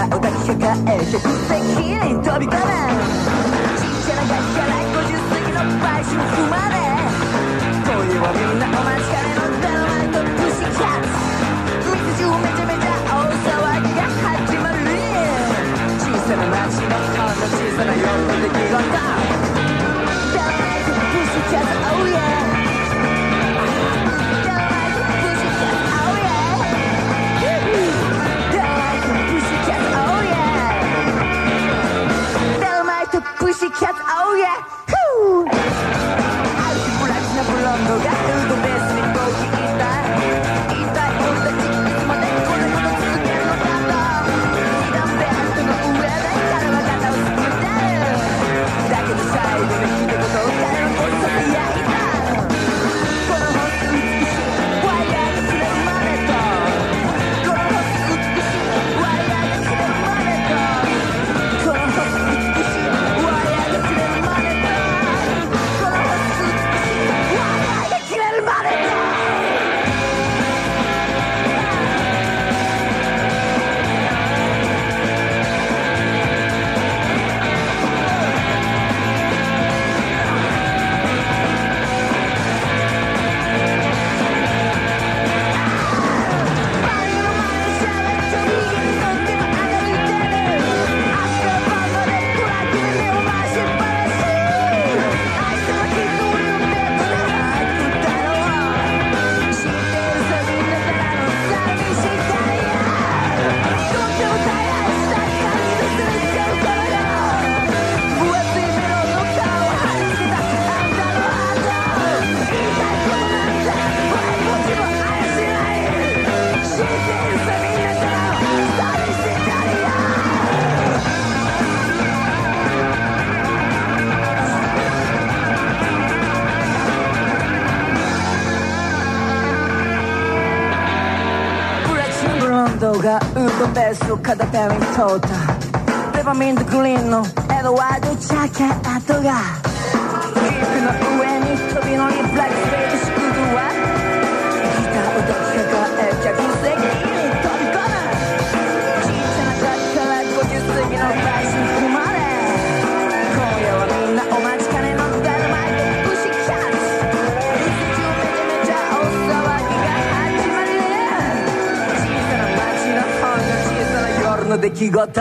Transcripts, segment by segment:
を抱きかかえ客席に飛び込むちっちゃなガキから50過ぎの売春婦まで今夜はみんなお待ちかねのダイナマイトプッシュキャッツ水中めちゃめちゃ大騒ぎが始まる小さな街のほんの小さな夜の出来事ダイナマイトプッシュキャッツ Oh yeah Pussycat, oh yeah! Woo! ある日プラチナブロンドがフードベースにこう聞いた俺たちいつまでこんなこと続けるのかと二段ベッドの上で彼は肩をすくってるだけど最後に一言彼はこっそり焼いたこの星美しいワイヤーが切れるまでとこの星美しいワイヤーが切れるまでとこの星美しいがウードベースを片手に通ったペパミントグリーンのエドワード・ジャケットがリークの上に飛び乗りブラックスペースシクルはギターを抱きかかえ客席に飛び込む小さなガキから50過ぎの売春婦まで今夜はみんなお待ちかねのダイナマイトプッシュキャッツ一日をめちゃめちゃ大騒ぎが始まるほんの小さな夜の出来事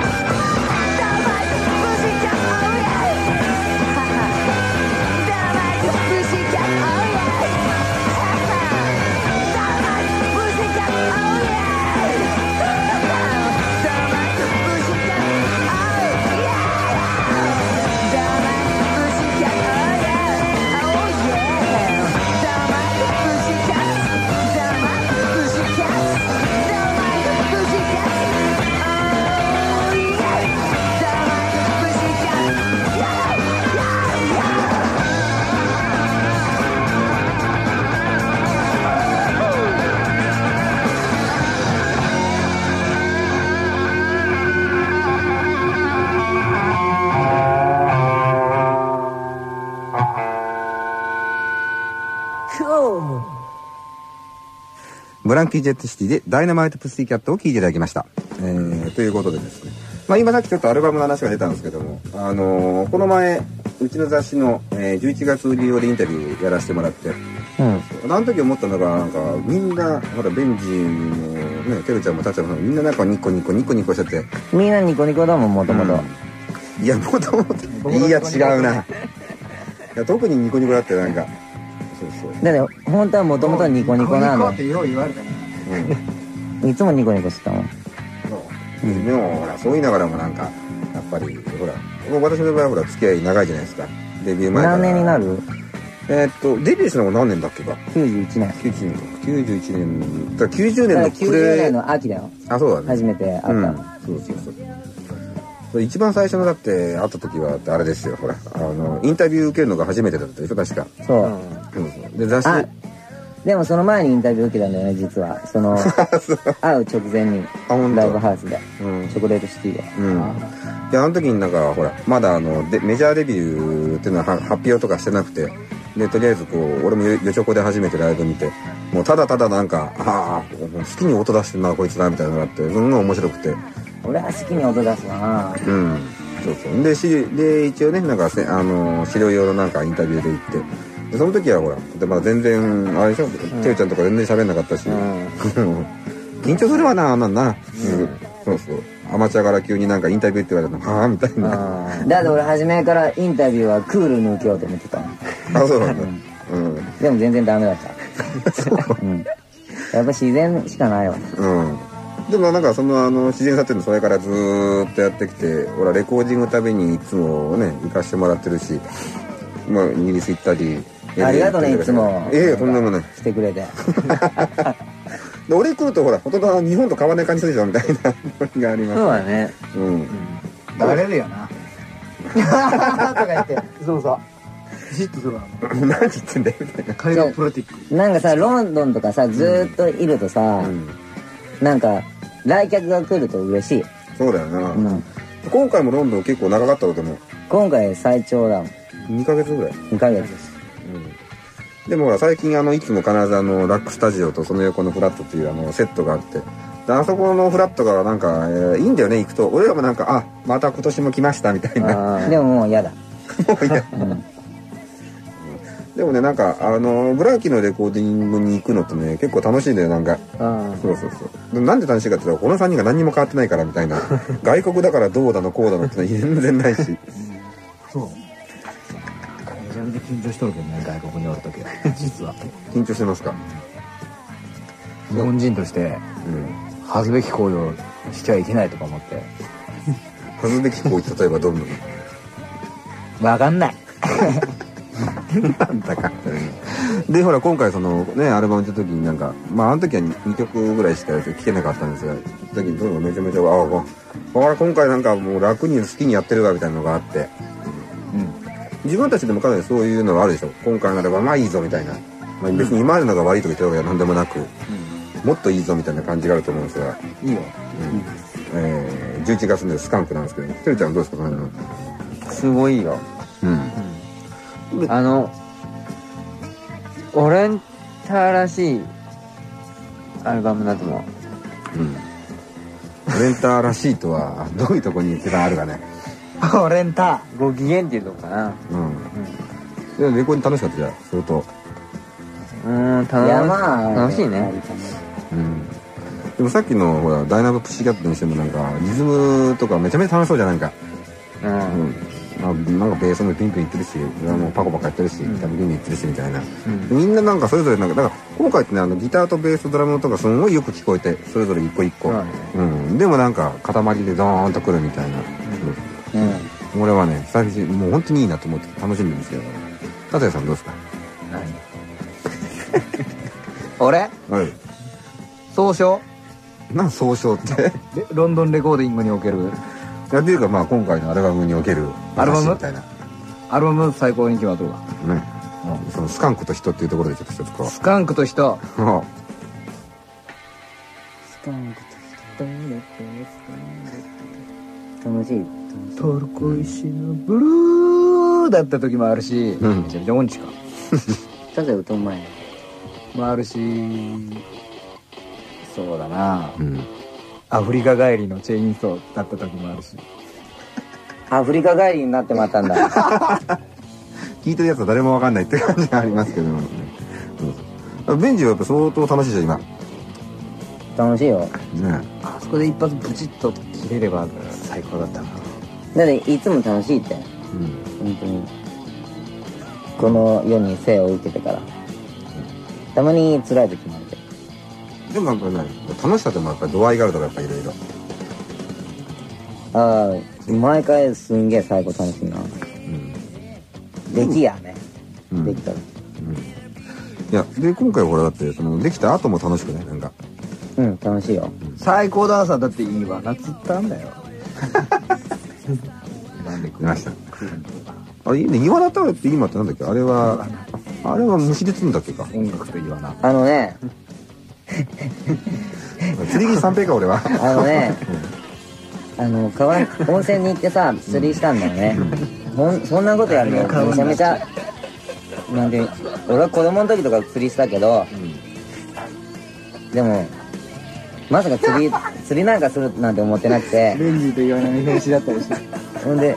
ブランキー・ジェット・シティでダイナマイト・プッシーキャットを聴いていただきました。ということでですね、今さっきちょっとアルバムの話が出たんですけども、この前うちの雑誌の、11月売り用でインタビューやらせてもらって、あの時思ったのがなんかみんなまだベンジもね、てるちゃんもたっちゃんもみんななんかニコニコしちゃってみんなニコニコだもんもともと。 いやもともといや違うな。いや特にニコニコだってなんか。 だって本当はもともとニコニコなの。 ニコニコってよう言われたね。いつもニコニコしてたもん。 でもほらそう言いながらもなんかやっぱりほら私の場合はほら付き合い長いじゃないですか。デビュー前から。 何年になる？ デビューしたのが何年だっけか。 91年。 91年。だから90年の 90年の秋だよ。 あ、そうだね。 初めて会った。 そう一番最初のだって会った時はあれですよ、ほらインタビュー受けるのが初めてだったでしょ確か。 そう。 で雑誌でもその前にインタビュー受けたんだよね実は。その会う直前にライブハウスで、チョコレートシティで。 いやあの時になんかほらまだメジャーデビューっていうのは発表とかしてなくて、でとりあえずこう俺もよちょこで初めてライブ見て、もうただただなんか好きに音出してんなこいつなみたいなのがあって、すんごい面白くて。 俺は好きに音出すな。 そうそうで一応ねなんか資料用のなんかインタビューで行ってでその時はほらでまだ全然あれでしょてるちゃんとか全然喋んなかったし緊張するわなあんなんなそうそうアマチュアから急になんかインタビューって言われたのはあみたいなだって俺初めからインタビューはクールに受けようと思ってたの。 あそうなんだでも全然ダメだったやっぱ自然しかないわ。 でもなんかその自然さっていうのそれからずーっとやってきて俺はレコーディングのたびにいつもね行かしてもらってるしまあイギリス行ったりありがとうねいつも。 とんでもないしてくれてで俺来るとほらほとんど日本と変わらない感じするじゃんみたいなのがあります。 そうだね。 バレるよなとか言ってそうそうじっとするわ何言ってんだよみたいな海外プロティックなんかさロンドンとかさずーっといるとさなんか来客が来ると嬉しい。 そうだよな今回もロンドン結構長かったことも今回最長だもん。 2ヶ月ぐらい。 2ヶ月です。 でもほら最近いつも必ずラックスタジオとその横のフラットっていうセットがあってであそこのフラットがなんか、いいんだよね行くと俺らもなんかまた今年も来ましたみたいなでももう嫌だもう嫌でもねなんかブランキーのレコーディングに行くのってね結構楽しいんだよなんかそうなんで楽しいかって言ったらこの3人が何にも変わってないからみたいな外国だからどうだのこうだのって全然ないしそうめちゃめちゃ緊張しとるけどね外国におるときは実は緊張してますか。 日本人として恥ずべき行為をしちゃいけないとか思って恥ずべき行為例えばどんなの分かんないなんだかでほら今回そのねアルバムって時になんかあの時は2曲ぐらいしか聴けなかったんですがその時にとにかくめちゃめちゃ今回なんかもう楽に好きにやってるわみたいなのがあって自分たちでもかなりそういうのがあるでしょ。今回のアルバムまあいいぞみたいな別に今までのが悪いとか言ってるわけでは何でもなくもっといいぞみたいな感じがあると思うんですがいいよ 11月のスカンクなんですけどてるちゃんどうですかすごいよ。オレンタらしいアルバムだと思う。 オレンタらしいとはどういうとこに一番あるかね。 オレンタご機嫌っていうとこかな。 レコーディング楽しかったじゃん相当。 楽しいね。 でもさっきのほらダイナマプシキャットにしてもなんかリズムとかめちゃめちゃ楽しそうじゃないか。なんかベースもピンピンいってるしパコパコやってるしギターもピンピンいってるしみたいな、みんななんかそれぞれなんかだから今回ってねギターとベースとドラムの音がすごいよく聞こえてそれぞれ一個一個、でもなんか塊でドーンとくるみたいな、俺はね最初もう本当にいいなと思って楽しんでるんですけど達也さんどうですか。 俺総称なん総称ってロンドンレコーディングにおけるやっていうか今回のアルバムにおけるアルバムみたいなアルバム最高に決まっとるわね、そのスカンクと人っていうところでちょっと一つこうスカンクと人スカンクと人楽しい。 トルコ石のブルーだった時もあるし、めちゃめちゃ音痴かただ歌うまいね。 もあるしそうだな、アフリカ帰りのチェインソーだった時もあるし。 アフリカ帰りになってまったんだ聞いてるやつは誰もわかんないって感じがありますけど、ベンジはやっぱ相当楽しいでしょ今。 楽しいよね。 あそこで一発ブチッと切れれば最高だったな。 だっていつも楽しいって、本当にこの世に生を受けてから、たまに辛い時もあるけど、 でもなんかね楽しさでもやっぱり度合いがあるとかやっぱいろいろ。 毎回すんげえ最後楽しいな。できやね、できたら。いやで今回ほらだってそのできた後も楽しくねなんか。 楽しいよ。 最高ださだっていいわなつったんだよ。 なんで来ました。あれいいね岩名タオルって今ってなんだっけあれは虫で釣るんだっけか。 音楽と岩名。 釣り木三平か俺は。 温泉に行ってさ釣りしたんだよね。そんなことやるのめちゃめちゃなんで、俺は子供の時とか釣りしたけど、でもまさか釣りなんかするなんて思ってなくて、 レンジと言わない表紙だったりして。 ほんで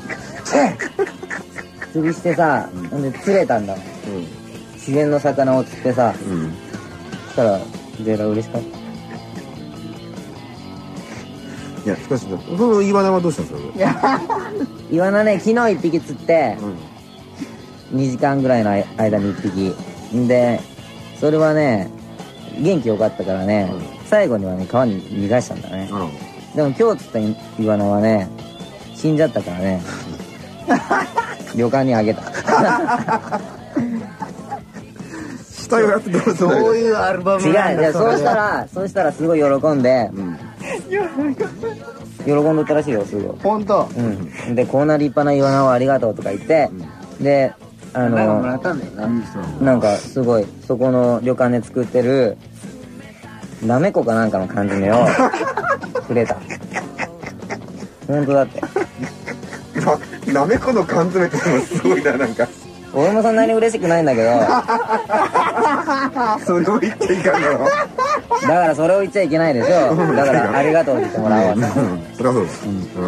釣りしてさ、ほんで釣れたんだもん。自然の魚を釣ってさ、そしたらゼラ嬉しかった。 いやしかしそのイワナはどうしたんですか？ イワナね、昨日1匹釣って、2時間ぐらいの間に1匹で、それはね元気よかったからね、最後にはね川に逃がしたんだね。でも今日釣ったイワナはね死んじゃったからね旅館にあげた。 死体をやってどうする？ そういうアルバム違う、 なんだ。 いやそうしたらすごい喜んで、喜んどったらしいよ、すぐ。 本当。 で、こんな立派なイワナをありがとうとか言って、で、 なんかもらったんだよな。 なんかすごい、そこの旅館で作ってる、なめこかなんかの缶詰をくれた。本当だって。 なめこの缶詰ってのもすごいな、なんか。 俺もそんなに嬉しくないんだけど、 それを言っちゃいかんの。 だからそれを言っちゃいけないでしょ。だからありがとうって言ってもらおう。 そりゃそうだ。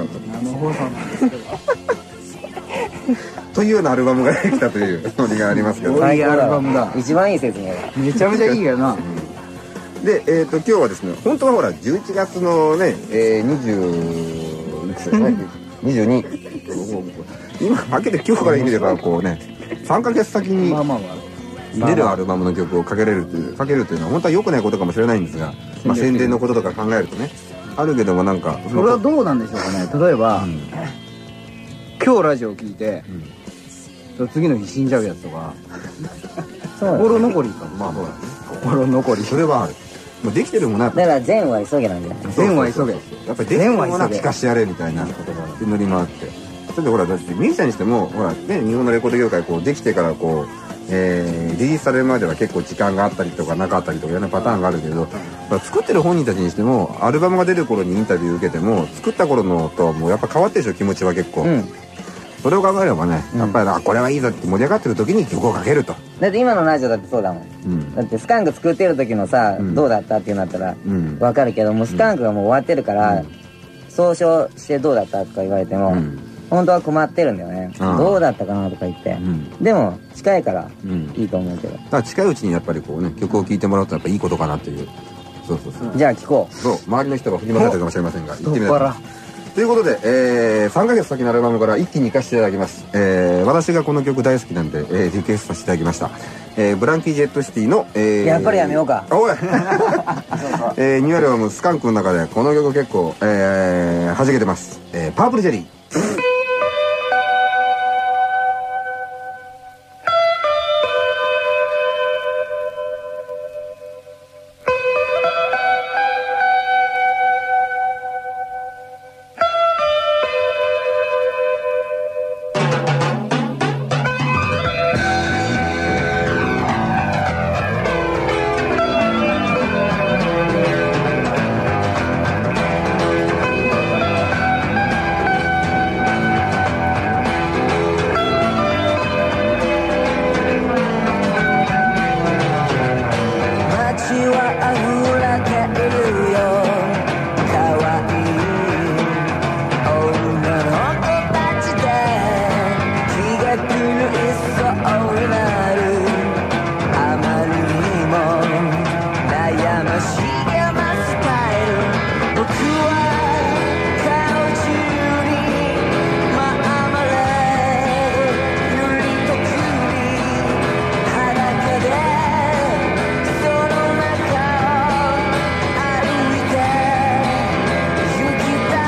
というようなアルバムができたというノリがありますけど。 いいアルバムだ。 一番いい説明だ。 めちゃめちゃいいよな。 で、今日はですね、本当はほら11月のね、20いくつですね、22。今かけて今日から見ればこうね、3ヶ月先に出るアルバムの曲をかけるというのは本当は良くないことかもしれないんですが、まあ宣伝のこととか考えるとね、あるけどもなんかそれはどうなんでしょうかね。例えば、今日ラジオ聞いて、次の日死んじゃうやつとか、心残りかも。 まあほら、 心残り。 それはある。もうできてるもんな。 だから善は急げなんじゃない？ 善は急げ。 やっぱりできてるもんな聞かしてやれみたいなノリもあって。だってほらだってミュージシャンにしてもほらね、日本のレコード業界こうできてからこう、リリースされるまでは結構時間があったりとかなかったりとかいろんなパターンがあるけど、作ってる本人たちにしてもアルバムが出る頃にインタビュー受けても作った頃のとはもうやっぱ変わってるでしょ、気持ちは結構。それを考えればね、やっぱりこれはいいぞって盛り上がってる時に曲をかけると。 だって今のラジオだってそうだもん。だってスカンク作ってる時のさ、どうだったっていうなったらわかるけども、スカンクがもう終わってるから、総称してどうだったとか言われても、本当は困ってるんだよね。どうだったかなとか言って。でも近いからいいと思うけど。 だから近いうちにやっぱりこうね、曲を聴いてもらうとやっぱいいことかなっていう。そうそうそう。 じゃあ聴こう。 そう、周りの人が振り回されてるかもしれませんが、行ってみたい。ということで、3ヶ月先のアルバムから一気に行かせていただきます。私がこの曲大好きなんで、リクエストさせていただきました。ブランキー・ジェット・シティの、 やっぱりやめようか。 おいニューアルバムスカンクの中でこの曲結構、弾けてます。パープル・ジェリー。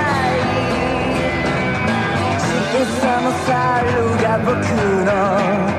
僕の